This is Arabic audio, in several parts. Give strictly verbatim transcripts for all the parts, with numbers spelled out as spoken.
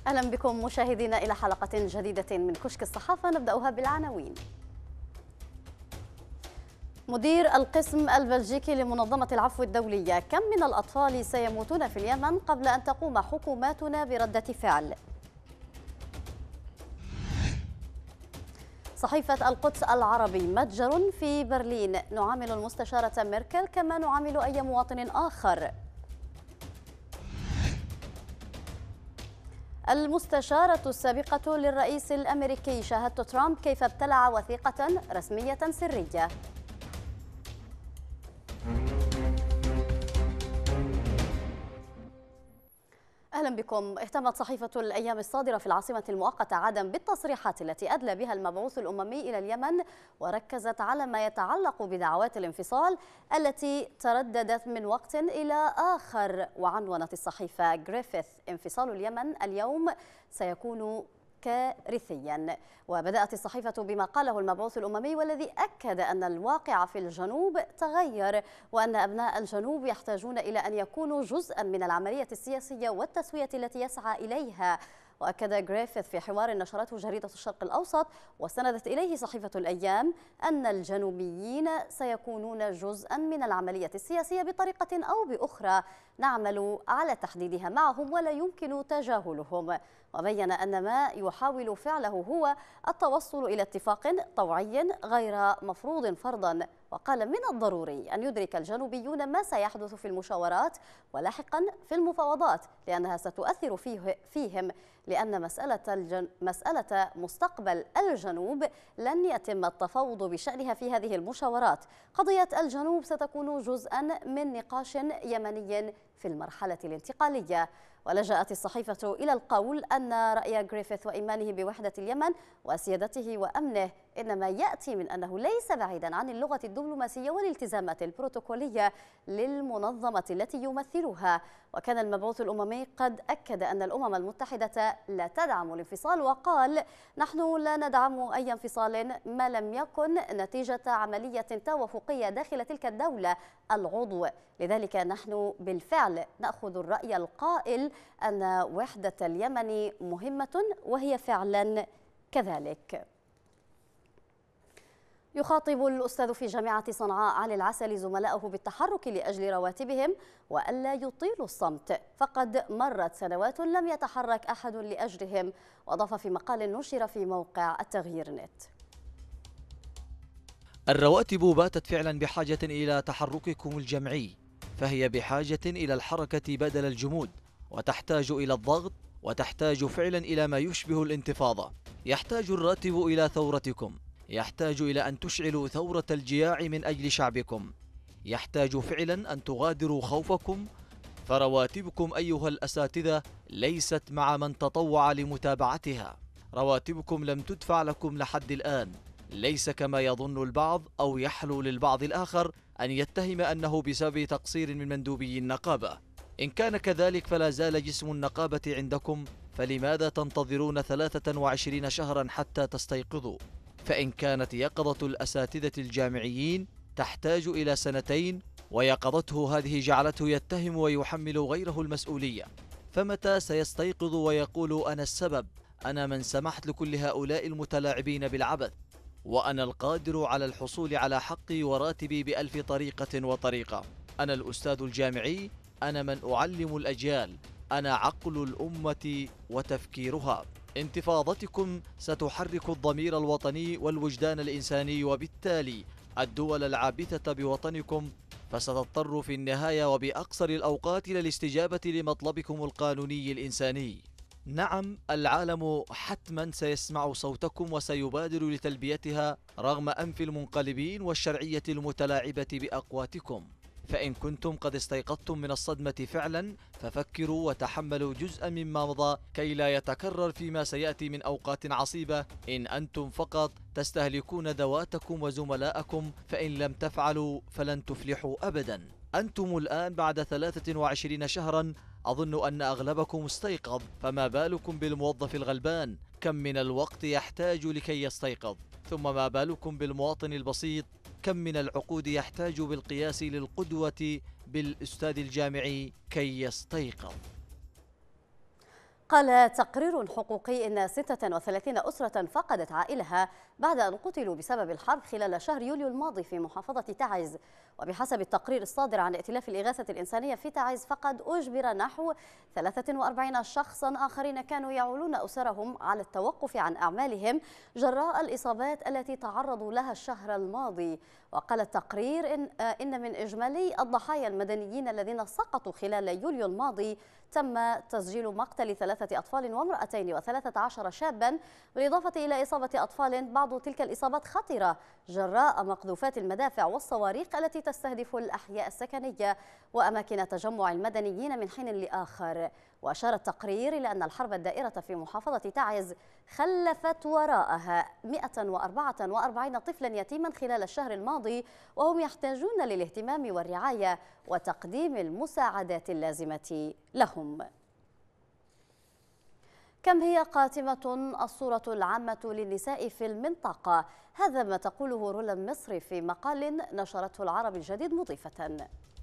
أهلا بكم مشاهدينا إلى حلقة جديدة من كشك الصحافة، نبدأها بالعناوين. مدير القسم البلجيكي لمنظمة العفو الدولية: كم من الأطفال سيموتون في اليمن قبل أن تقوم حكوماتنا بردة فعل؟ صحيفة القدس العربي: متجر في برلين، نعامل المستشارة ميركل كما نعامل أي مواطن آخر. المستشارة السابقة للرئيس الأمريكي: شاهدت ترامب كيف ابتلع وثيقة رسمية سرية. أهلا بكم. اهتمت صحيفة الأيام الصادرة في العاصمة المؤقتة عدن بالتصريحات التي أدلى بها المبعوث الأممي إلى اليمن، وركزت على ما يتعلق بدعوات الانفصال التي ترددت من وقت إلى آخر. وعنونت الصحيفة: جريفيث: انفصال اليمن اليوم سيكون كارثيا. وبدأت الصحيفة بما قاله المبعوث الأممي، والذي أكد أن الواقع في الجنوب تغير، وأن أبناء الجنوب يحتاجون إلى أن يكونوا جزءا من العملية السياسية والتسوية التي يسعى إليها. وأكد جريفيث في حوار نشرته جريدة الشرق الأوسط وسندت إليه صحيفة الأيام أن الجنوبيين سيكونون جزءا من العملية السياسية بطريقة أو بأخرى، نعمل على تحديدها معهم ولا يمكن تجاهلهم. وبين أن ما يحاول فعله هو التوصل إلى اتفاق طوعي غير مفروض فرضا. وقال: من الضروري أن يدرك الجنوبيون ما سيحدث في المشاورات ولاحقا في المفاوضات، لأنها ستؤثر فيه فيهم، لأن مسألة, الجن... مسألة مستقبل الجنوب لن يتم التفاوض بشأنها في هذه المشاورات. قضية الجنوب ستكون جزءا من نقاش يمني في المرحلة الانتقالية. ولجأت الصحيفة إلى القول أن رأي جريفيث وإيمانه بوحدة اليمن وسيادته وأمنه إنما يأتي من أنه ليس بعيدا عن اللغة الدبلوماسية والالتزامات البروتوكولية للمنظمة التي يمثلها. وكان المبعوث الأممي قد أكد أن الأمم المتحدة لا تدعم الانفصال، وقال: نحن لا ندعم أي انفصال ما لم يكن نتيجة عملية توافقية داخل تلك الدولة العضو. لذلك نحن بالفعل نأخذ الرأي القائل أن وحدة اليمن مهمة، وهي فعلا كذلك. يخاطب الأستاذ في جامعة صنعاء علي العسل زملائه بالتحرك لأجل رواتبهم وألا يطيلوا الصمت، فقد مرت سنوات لم يتحرك أحد لأجلهم. وأضاف في مقال نشر في موقع التغيير نت: الرواتب باتت فعلا بحاجة إلى تحرككم الجمعي، فهي بحاجة إلى الحركة بدل الجمود، وتحتاج إلى الضغط، وتحتاج فعلا إلى ما يشبه الانتفاضة. يحتاج الراتب إلى ثورتكم، يحتاج إلى أن تشعلوا ثورة الجياع من أجل شعبكم، يحتاج فعلا أن تغادروا خوفكم، فرواتبكم أيها الأساتذة ليست مع من تطوع لمتابعتها. رواتبكم لم تدفع لكم لحد الآن، ليس كما يظن البعض أو يحلو للبعض الآخر أن يتهم أنه بسبب تقصير من مندوبي النقابة. إن كان كذلك فلا زال جسم النقابة عندكم، فلماذا تنتظرون ثلاثة وعشرين شهرا حتى تستيقظوا؟ فإن كانت يقظة الأساتذة الجامعيين تحتاج إلى سنتين، ويقظته هذه جعلته يتهم ويحمل غيره المسؤولية، فمتى سيستيقظ ويقول: أنا السبب، أنا من سمحت لكل هؤلاء المتلاعبين بالعبث، وأنا القادر على الحصول على حقي وراتبي بألف طريقة وطريقة. أنا الأستاذ الجامعي، أنا من أعلم الأجيال، أنا عقل الأمة وتفكيرها. انتفاضتكم ستحرك الضمير الوطني والوجدان الإنساني، وبالتالي الدول العابثة بوطنكم، فستضطر في النهاية وبأقصر الأوقات إلى الاستجابة لمطلبكم القانوني الإنساني. نعم، العالم حتما سيسمع صوتكم وسيبادر لتلبيتها رغم أنف المنقلبين والشرعية المتلاعبة بأقواتكم. فإن كنتم قد استيقظتم من الصدمة فعلا، ففكروا وتحملوا جزءا مما مضى كي لا يتكرر فيما سيأتي من أوقات عصيبة. إن أنتم فقط تستهلكون ذواتكم وزملاءكم، فإن لم تفعلوا فلن تفلحوا أبدا. أنتم الآن بعد ثلاثة وعشرين شهرا أظن أن أغلبكم استيقظ، فما بالكم بالموظف الغلبان؟ كم من الوقت يحتاج لكي يستيقظ؟ ثم ما بالكم بالمواطن البسيط؟ كم من العقود يحتاج بالقياس للقدوة بالأستاذ الجامعي كي يستيقظ؟ قال تقرير حقوقي إن ستة وثلاثين أسرة فقدت عائلها بعد أن قتلوا بسبب الحرب خلال شهر يوليو الماضي في محافظة تعز. وبحسب التقرير الصادر عن ائتلاف الإغاثة الإنسانية في تعز، فقد أجبر نحو ثلاثة وأربعين شخصا آخرين كانوا يعولون أسرهم على التوقف عن أعمالهم جراء الإصابات التي تعرضوا لها الشهر الماضي. وقال التقرير إن, إن من إجمالي الضحايا المدنيين الذين سقطوا خلال يوليو الماضي تم تسجيل مقتل ثلاثة أطفال وامرأتين وثلاثة عشر شابا، بالإضافة إلى إصابة أطفال بعض تلك الإصابات خطرة جراء مقذوفات المدافع والصواريخ التي تستهدف الأحياء السكنية وأماكن تجمع المدنيين من حين لآخر. وأشار التقرير إلى أن الحرب الدائرة في محافظة تعز خلفت وراءها مئة وأربعة وأربعين طفلا يتيما خلال الشهر الماضي، وهم يحتاجون للاهتمام والرعاية وتقديم المساعدات اللازمة لهم. كم هي قاتمة الصورة العامة للنساء في المنطقة؟ هذا ما تقوله رولا مصري في مقال نشرته العرب الجديد، مضيفة: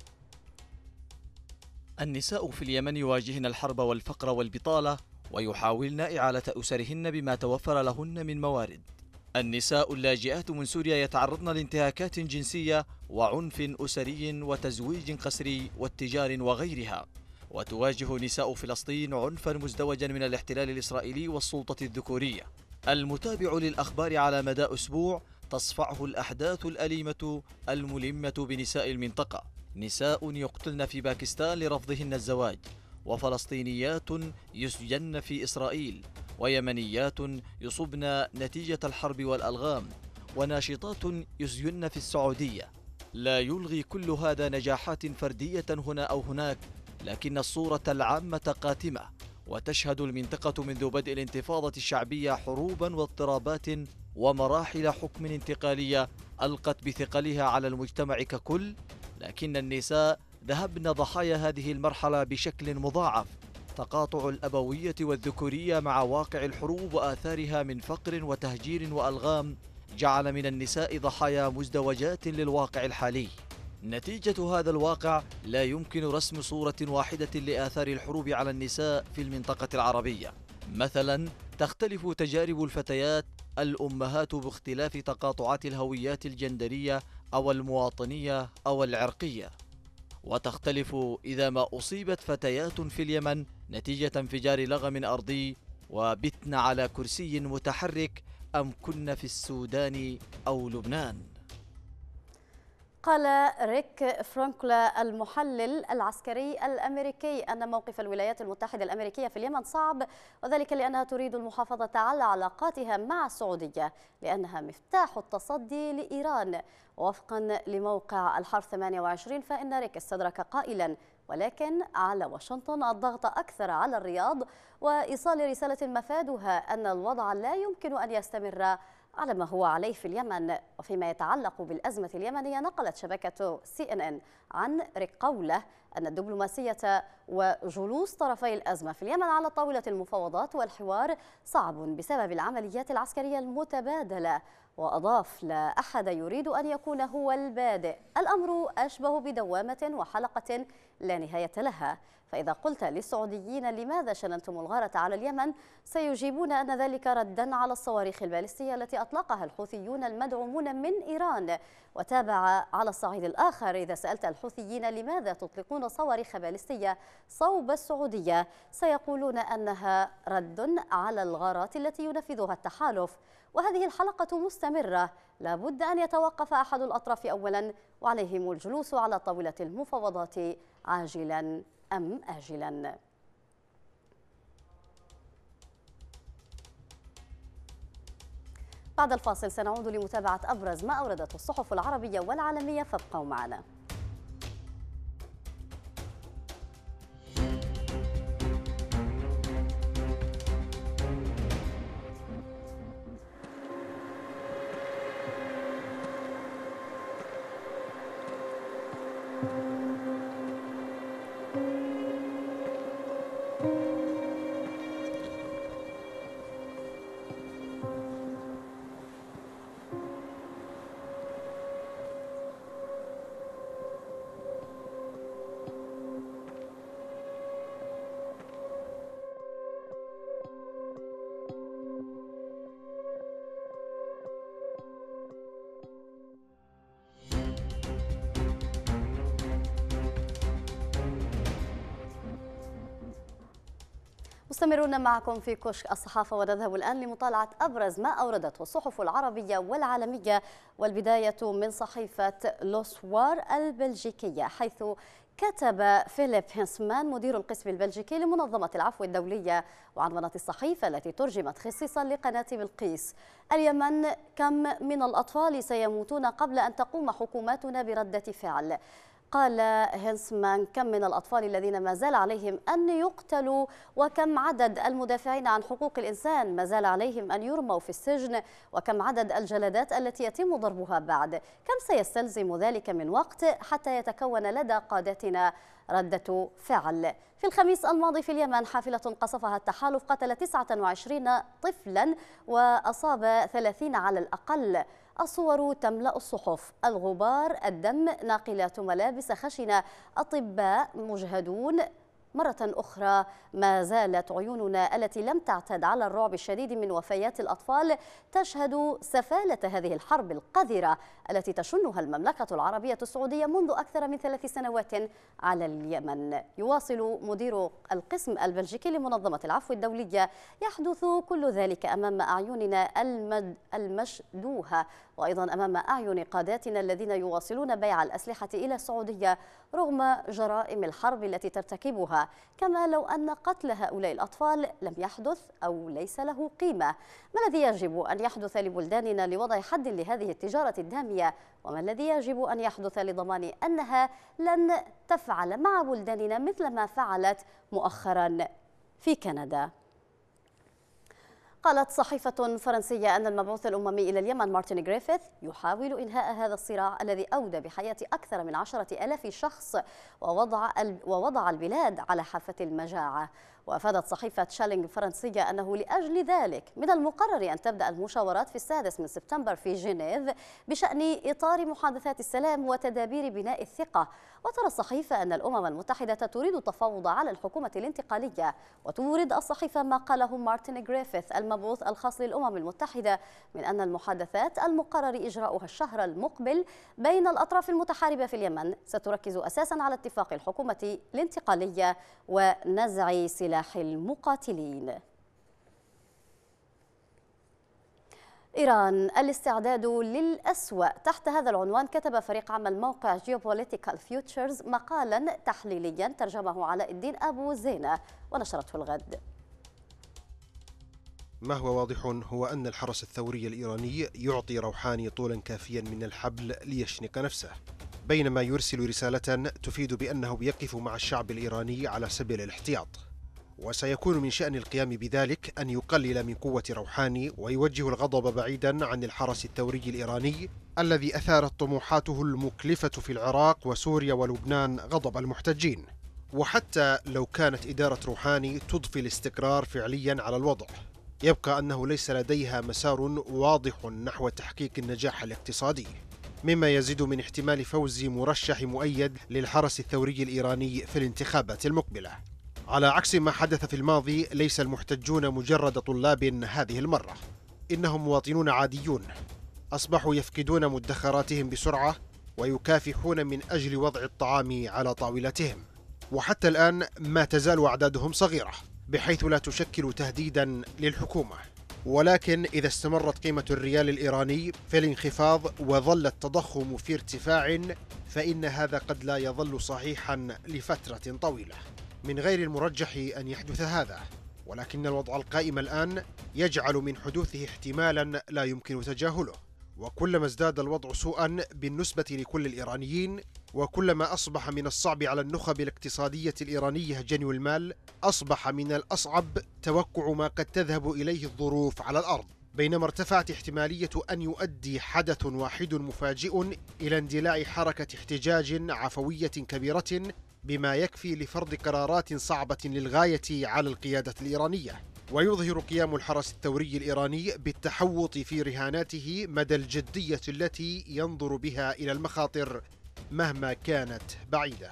النساء في اليمن يواجهن الحرب والفقر والبطالة، ويحاولن إعالة أسرهن بما توفر لهن من موارد. النساء اللاجئات من سوريا يتعرضن لانتهاكات جنسية وعنف أسري وتزويج قسري واتجار وغيرها. وتواجه نساء فلسطين عنفا مزدوجا من الاحتلال الإسرائيلي والسلطة الذكورية. المتابع للأخبار على مدى أسبوع تصفعه الأحداث الأليمة الملمة بنساء المنطقة. نساء يقتلن في باكستان لرفضهن الزواج، وفلسطينيات يسجن في إسرائيل، ويمنيات يصبن نتيجة الحرب والألغام، وناشطات يسجن في السعودية. لا يلغي كل هذا نجاحات فردية هنا أو هناك، لكن الصورة العامة قاتمة، وتشهد المنطقة منذ بدء الانتفاضة الشعبية حروبا واضطرابات ومراحل حكم انتقالية ألقت بثقلها على المجتمع ككل، لكن النساء ذهبن ضحايا هذه المرحلة بشكل مضاعف. تقاطع الأبوية والذكورية مع واقع الحروب وآثارها من فقر وتهجير وألغام جعل من النساء ضحايا مزدوجات للواقع الحالي. نتيجة هذا الواقع لا يمكن رسم صورة واحدة لآثار الحروب على النساء في المنطقة العربية. مثلا تختلف تجارب الفتيات الأمهات باختلاف تقاطعات الهويات الجندرية أو المواطنية أو العرقية، وتختلف إذا ما أصيبت فتيات في اليمن نتيجة انفجار لغم أرضي وبتن على كرسي متحرك أم كن في السودان أو لبنان. قال ريك فرانكولا المحلل العسكري الأمريكي أن موقف الولايات المتحدة الأمريكية في اليمن صعب، وذلك لأنها تريد المحافظة على علاقاتها مع السعودية لأنها مفتاح التصدي لإيران. وفقا لموقع الحرب ثمانية وعشرين، فإن ريك استدرك قائلا: ولكن على واشنطن الضغط أكثر على الرياض وإيصال رسالة مفادها أن الوضع لا يمكن أن يستمر على ما هو عليه في اليمن. وفيما يتعلق بالأزمة اليمنية، نقلت شبكة سي إن إن عن ريك قوله أن الدبلوماسية وجلوس طرفي الأزمة في اليمن على طاولة المفاوضات والحوار صعب بسبب العمليات العسكرية المتبادلة. وأضاف: لا أحد يريد أن يكون هو البادئ، الأمر أشبه بدوامة وحلقة لا نهاية لها. فإذا قلت للسعوديين لماذا شننتم الغارة على اليمن، سيجيبون أن ذلك ردا على الصواريخ البالستية التي أطلقها الحوثيون المدعومون من إيران. وتابع: على الصعيد الآخر، إذا سألت الحوثيين لماذا تطلقون صواريخ بالستية صوب السعودية، سيقولون أنها رد على الغارات التي ينفذها التحالف. وهذه الحلقة مستمرة، لا بد أن يتوقف أحد الأطراف أولا، وعليهم الجلوس على طاولة المفاوضات عاجلا أم آجلا. بعد الفاصل سنعود لمتابعة أبرز ما أوردته الصحف العربية والعالمية، فابقوا معنا. مستمرون معكم في كشك الصحافة، ونذهب الآن لمطالعة أبرز ما أوردته الصحف العربية والعالمية، والبداية من صحيفة لوسوار البلجيكية، حيث كتب فيليب هينسمان مدير القسم البلجيكي لمنظمة العفو الدولية، وعنونت الصحيفة التي ترجمت خصيصا لقناة بلقيس: اليمن، كم من الأطفال سيموتون قبل أن تقوم حكوماتنا بردة فعل. قال هينسمان: كم من الأطفال الذين ما زال عليهم أن يقتلوا، وكم عدد المدافعين عن حقوق الإنسان ما زال عليهم أن يرموا في السجن، وكم عدد الجلدات التي يتم ضربها بعد، كم سيستلزم ذلك من وقت حتى يتكون لدى قادتنا ردة فعل. في الخميس الماضي في اليمن، حافلة قصفها التحالف قتل تسعة وعشرين طفلا وأصاب ثلاثين على الأقل. الصور تملأ الصحف: الغبار، الدم، ناقلات ملابس خشنة، أطباء مجهدون. مرة أخرى ما زالت عيوننا التي لم تعتد على الرعب الشديد من وفيات الأطفال تشهد سفالة هذه الحرب القذرة التي تشنها المملكة العربية السعودية منذ أكثر من ثلاث سنوات على اليمن. يواصل مدير القسم البلجيكي لمنظمة العفو الدولية: يحدث كل ذلك أمام أعيننا المشدوهة، وأيضا أمام أعين قاداتنا الذين يواصلون بيع الأسلحة إلى السعودية رغم جرائم الحرب التي ترتكبها، كما لو أن قتل هؤلاء الأطفال لم يحدث أو ليس له قيمة. ما الذي يجب أن يحدث لبلداننا لوضع حد لهذه التجارة الدامية؟ وما الذي يجب أن يحدث لضمان أنها لن تفعل مع بلداننا مثل ما فعلت مؤخرا في كندا؟ قالت صحيفة فرنسية أن المبعوث الأممي إلى اليمن مارتن غريفيث يحاول إنهاء هذا الصراع الذي أودى بحياة أكثر من عشرة آلاف شخص ووضع ووضع البلاد على حافة المجاعة. وأفادت صحيفة شالينغ الفرنسية أنه لأجل ذلك من المقرر أن تبدأ المشاورات في السادس من سبتمبر في جنيف بشأن إطار محادثات السلام وتدابير بناء الثقة. وترى الصحيفة أن الأمم المتحدة تريد التفاوض على الحكومة الانتقالية. وتورد الصحيفة ما قاله مارتن غريفيث المبعوث الخاص للأمم المتحدة من أن المحادثات المقرر إجراؤها الشهر المقبل بين الأطراف المتحاربة في اليمن ستركز أساسا على اتفاق الحكومة الانتقالية ونزع سلاح المقاتلين. إيران، الاستعداد للأسوأ. تحت هذا العنوان كتب فريق عمل موقع جيوبوليتيكال فيوتشرز مقالا تحليليا ترجمه علاء الدين أبو زينة ونشرته الغد. ما هو واضح هو أن الحرس الثوري الإيراني يعطي روحاني طولا كافيا من الحبل ليشنق نفسه، بينما يرسل رسالة تفيد بأنه يقف مع الشعب الإيراني على سبيل الاحتياط. وسيكون من شأن القيام بذلك أن يقلل من قوة روحاني ويوجه الغضب بعيدا عن الحرس الثوري الإيراني الذي أثارت طموحاته المكلفة في العراق وسوريا ولبنان غضب المحتجين. وحتى لو كانت إدارة روحاني تضفي الاستقرار فعليا على الوضع، يبقى أنه ليس لديها مسار واضح نحو تحقيق النجاح الاقتصادي، مما يزيد من احتمال فوز مرشح مؤيد للحرس الثوري الإيراني في الانتخابات المقبلة. على عكس ما حدث في الماضي، ليس المحتجون مجرد طلاب هذه المرة، إنهم مواطنون عاديون أصبحوا يفقدون مدخراتهم بسرعة ويكافحون من أجل وضع الطعام على طاولتهم. وحتى الآن ما تزال أعدادهم صغيرة بحيث لا تشكل تهديدا للحكومة، ولكن إذا استمرت قيمة الريال الإيراني في الانخفاض وظل التضخم في ارتفاع فإن هذا قد لا يظل صحيحا لفترة طويلة. من غير المرجح أن يحدث هذا، ولكن الوضع القائم الآن يجعل من حدوثه احتمالا لا يمكن تجاهله. وكلما ازداد الوضع سوءا بالنسبة لكل الإيرانيين، وكلما أصبح من الصعب على النخب الاقتصادية الإيرانية جني المال، أصبح من الأصعب توقع ما قد تذهب إليه الظروف على الأرض، بينما ارتفعت احتمالية أن يؤدي حدث واحد مفاجئ إلى اندلاع حركة احتجاج عفوية كبيرة بما يكفي لفرض قرارات صعبة للغاية على القيادة الإيرانية. ويظهر قيام الحرس الثوري الإيراني بالتحوط في رهاناته مدى الجدية التي ينظر بها إلى المخاطر مهما كانت بعيدة.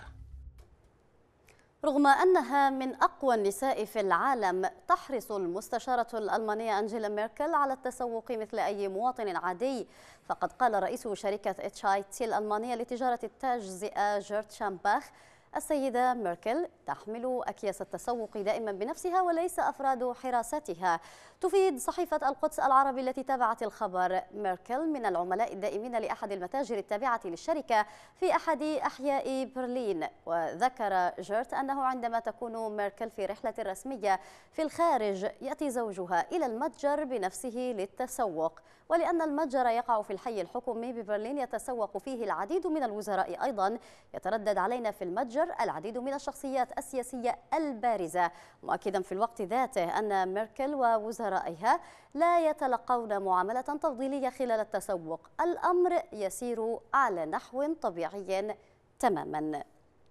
رغم أنها من أقوى النساء في العالم، تحرص المستشارة الألمانية أنجيلا ميركل على التسوق مثل أي مواطن عادي. فقد قال رئيس شركة اتش اي تي الألمانية لتجارة التجزئة جيرت شامباخ السيدة ميركل تحمل أكياس التسوق دائما بنفسها وليس أفراد حراستها. تفيد صحيفة القدس العربي التي تابعت الخبر ميركل من العملاء الدائمين لأحد المتاجر التابعة للشركة في أحد أحياء برلين. وذكر جيرت أنه عندما تكون ميركل في رحلة رسمية في الخارج يأتي زوجها إلى المتجر بنفسه للتسوق، ولأن المتجر يقع في الحي الحكومي ببرلين يتسوق فيه العديد من الوزراء أيضا، يتردد علينا في المتجر العديد من الشخصيات السياسية البارزة، مؤكدا في الوقت ذاته أن ميركل ووزرائها لا يتلقون معاملة تفضيلية خلال التسوق. الأمر يسير على نحو طبيعي تماما.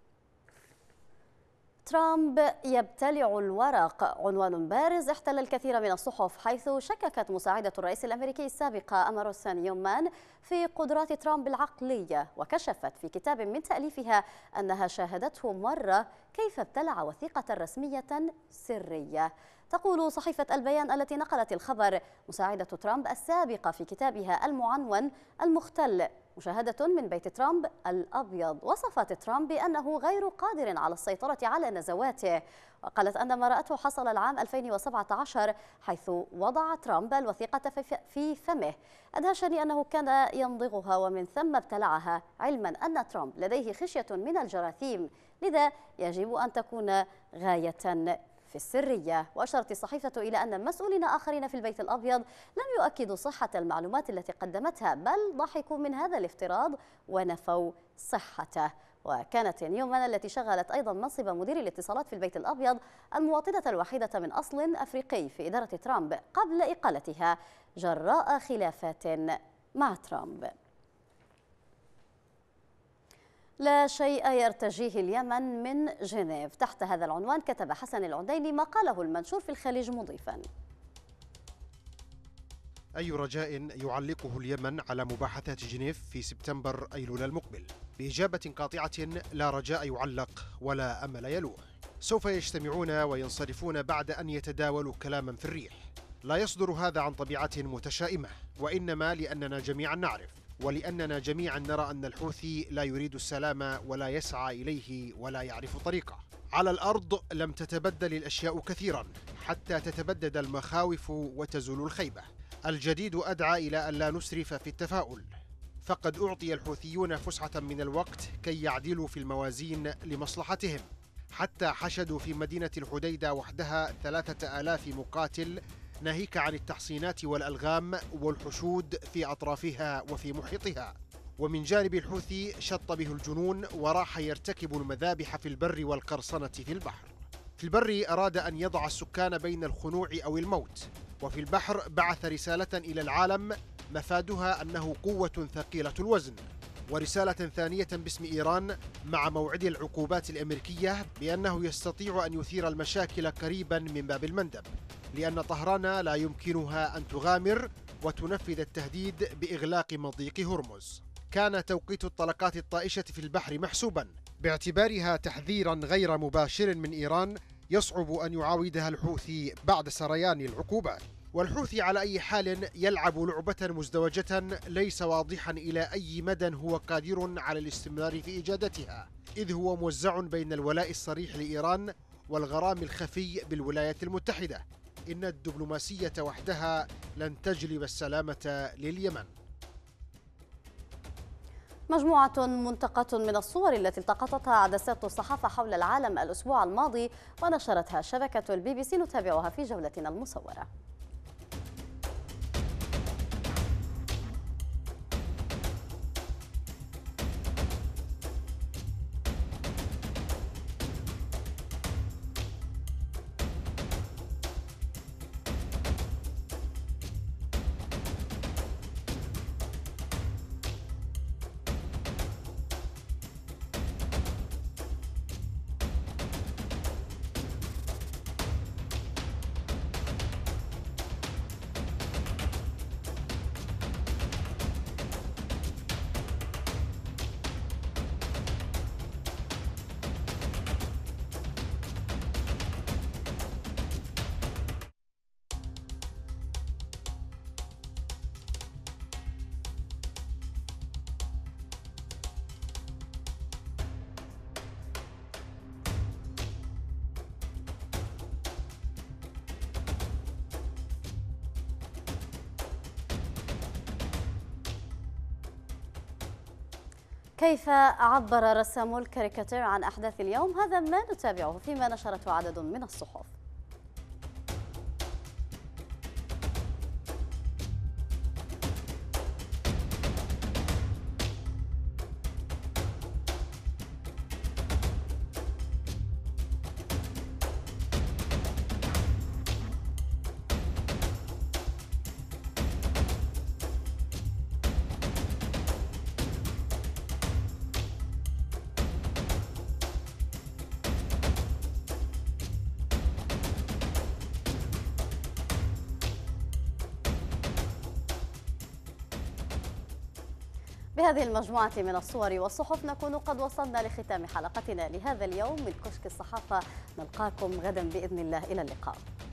ترامب يبتلع الورق، عنوان بارز احتل الكثير من الصحف، حيث شككت مساعدة الرئيس الأمريكي السابقة أماروسا نيومان في قدرات ترامب العقلية، وكشفت في كتاب من تأليفها أنها شاهدته مرة كيف ابتلع وثيقة رسمية سرية. تقول صحيفة البيان التي نقلت الخبر مساعدة ترامب السابقة في كتابها المعنون المختل مشاهدة من بيت ترامب الأبيض، وصفت ترامب بأنه غير قادر على السيطرة على نزواته، وقالت أن ما رأته حصل العام ألفين وسبعة عشر حيث وضع ترامب الوثيقة في فمه. أدهشني أنه كان يمضغها ومن ثم ابتلعها، علما أن ترامب لديه خشية من الجراثيم، لذا يجب أن تكون غاية في السرية. وأشارت الصحيفة إلى أن مسؤولين آخرين في البيت الأبيض لم يؤكدوا صحة المعلومات التي قدمتها، بل ضحكوا من هذا الافتراض ونفوا صحته. وكانت نيومان التي شغلت أيضا منصب مدير الاتصالات في البيت الأبيض المواطنة الوحيدة من أصل أفريقي في إدارة ترامب قبل إقالتها جراء خلافات مع ترامب. لا شيء يرتجيه اليمن من جنيف. تحت هذا العنوان كتب حسن العديني ما قاله المنشور في الخليج مضيفا: أي رجاء يعلقه اليمن على مباحثات جنيف في سبتمبر أيلول المقبل؟ بإجابة قاطعة: لا رجاء يعلق ولا أمل يلوح. سوف يجتمعون وينصرفون بعد أن يتداولوا كلاما في الريح. لا يصدر هذا عن طبيعة متشائمة، وإنما لأننا جميعا نعرف، ولأننا جميعا نرى أن الحوثي لا يريد السلام ولا يسعى إليه ولا يعرف طريقه. على الأرض لم تتبدل الأشياء كثيرا حتى تتبدد المخاوف وتزول الخيبة. الجديد أدعى إلى أن لا نسرف في التفاؤل، فقد أعطي الحوثيون فسحة من الوقت كي يعدلوا في الموازين لمصلحتهم، حتى حشدوا في مدينة الحديدة وحدها ثلاثة آلاف مقاتل، ناهيك عن التحصينات والألغام والحشود في أطرافها وفي محيطها. ومن جانب الحوثي شط به الجنون وراح يرتكب المذابح في البر والقرصنة في البحر. في البر أراد أن يضع السكان بين الخنوع أو الموت، وفي البحر بعث رسالة إلى العالم مفادها أنه قوة ثقيلة الوزن، ورسالة ثانية باسم إيران مع موعد العقوبات الأمريكية بأنه يستطيع أن يثير المشاكل قريبا من باب المندب، لأن طهران لا يمكنها أن تغامر وتنفذ التهديد بإغلاق مضيق هرمز. كان توقيت الطلقات الطائشة في البحر محسوبا، باعتبارها تحذيرا غير مباشر من إيران يصعب أن يعاودها الحوثي بعد سريان العقوبات. والحوثي على أي حال يلعب لعبة مزدوجة ليس واضحا إلى أي مدى هو قادر على الاستمرار في إجادتها، إذ هو موزع بين الولاء الصريح لإيران والغرام الخفي بالولايات المتحدة. إن الدبلوماسية وحدها لن تجلب السلامة لليمن. مجموعة منتقاة من الصور التي التقطتها عدسات الصحافة حول العالم الأسبوع الماضي ونشرتها شبكة البي بي سي، نتابعها في جولتنا المصورة. كيف عبر رسام الكاريكاتير عن أحداث اليوم؟ هذا ما نتابعه فيما نشرته عدد من الصحف. بهذه المجموعة من الصور والصحف نكون قد وصلنا لختام حلقتنا لهذا اليوم من كشك الصحافة. نلقاكم غدا بإذن الله، إلى اللقاء.